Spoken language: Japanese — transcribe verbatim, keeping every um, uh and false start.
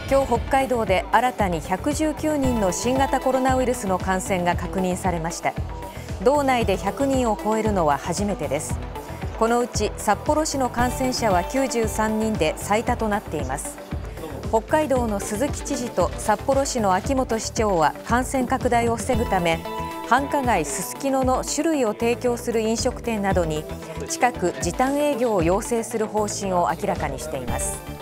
今日北海道で新たにひゃくじゅうきゅうにんの新型コロナウイルスの感染が確認されました。道内でひゃくにんを超えるのは初めてです。このうち札幌市の感染者はきゅうじゅうさんにんで最多となっています。北海道の鈴木知事と札幌市の秋元市長は感染拡大を防ぐため、繁華街すすきのの酒類を提供する飲食店などに近く時短営業を要請する方針を明らかにしています。